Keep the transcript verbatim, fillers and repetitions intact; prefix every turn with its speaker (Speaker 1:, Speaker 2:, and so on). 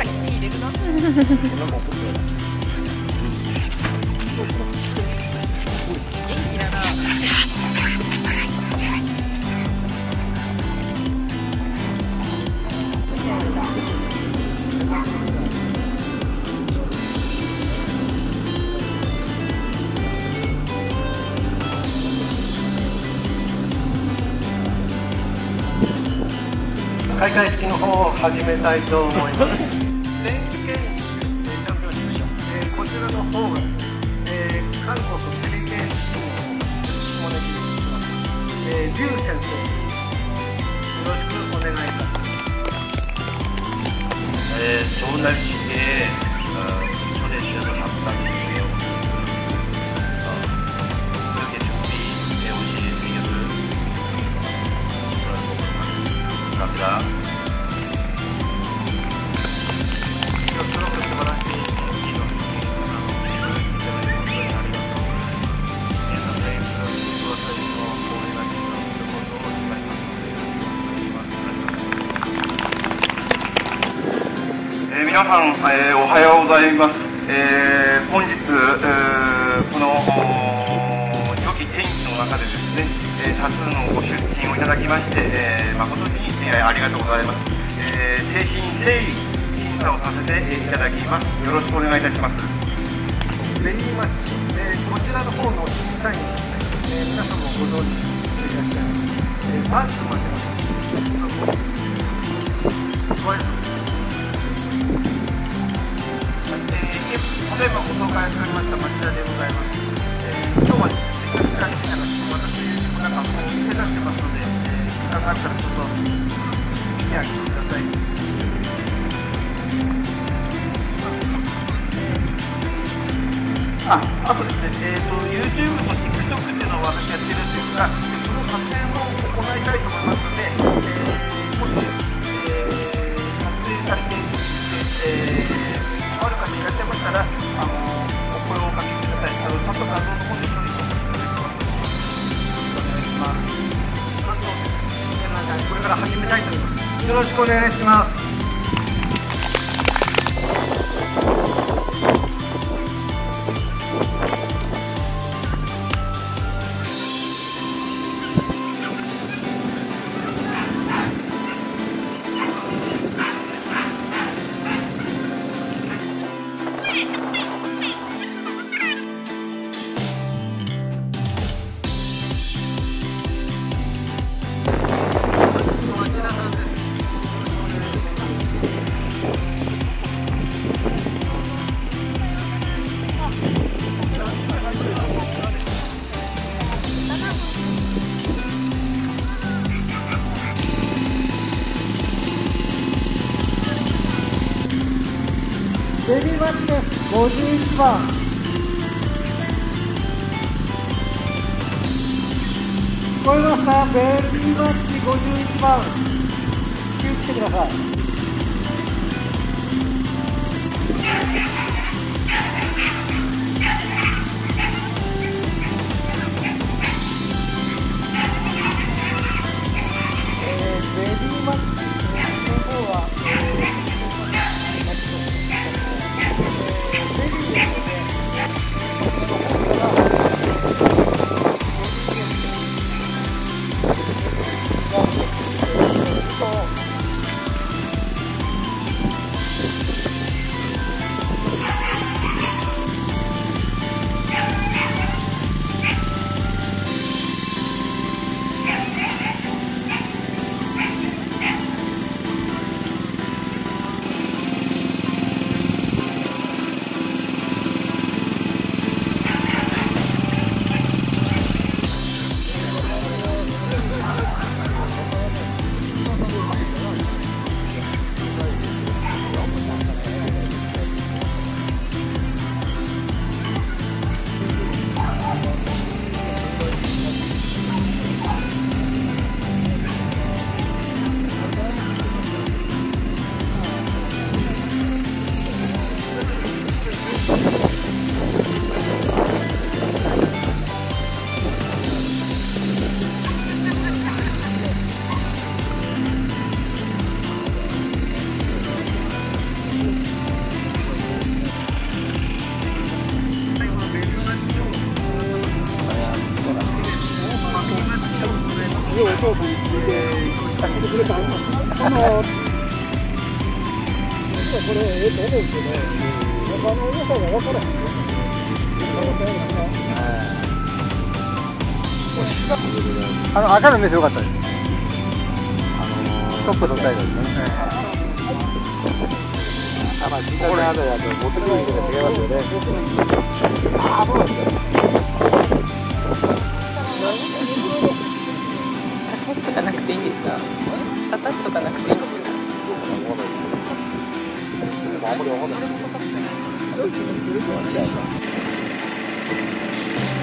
Speaker 1: 入れるな。元気だな。
Speaker 2: 開会式の方を始めたいと思います。全県チャンピオンシップ、えー、こちらの方が、えー、韓国テレビゲームをお願いします。えー、リュウ先生、よろしくお願いします。
Speaker 3: 네, 좋은 날씨에 어, 초대해 주셔서 감사드리고요. 어, 이렇게 준비해 오신 의견을 감사합니다. えー、皆さん、えー、おはようございます。えー、本日、えー、この良き天気の中でですね、えー、多数のご出勤をいただきまして、えー、誠に、えー、ありがとうございます。えー、誠心誠意審査をさせていただきます。よろしくお願いいたします。
Speaker 2: ベリーマッチ、えー、こちらの方の審査員、えー、皆さんもご存知でいらっしゃいます。えー、バーチまで例えばご紹介されました町田でございます。えー、今日はですね、時間的には私なんかこう見せ出してますので、えー、時間があったらちょっと見てあげてください。あ、あとですね、えーと、YouTube と TikTok っていうのを私やってるんですが、その撮影も行いたいと思いますので、えー、もし、えー、撮影されている、えーある方いらっしゃいましたら、あのお声をおかけください。あのちゃんと画像の方で処理をさせてます。お願いします。あと、皆さんこれから始めたいと思います。よろしくお願いします。ベビーマッチです。ごじゅういちばん。聞こえました。ベビーマッチごじゅういちばん。気をつけてください。えー、ベビーマッチの方は、えーそうと言って助けてくれたんです。あのこれええと思うけど、他の良さが分からへんよ。
Speaker 4: あの赤のメス良かったです。あのトップのタイプですね。あ、まあ、新幹線あたりだと持ってくる人が違いますよね。ああ、そうなんですよ。
Speaker 1: 私とかなくていいんですか？私とかなくていいんですか？
Speaker 4: あんまりわかんない。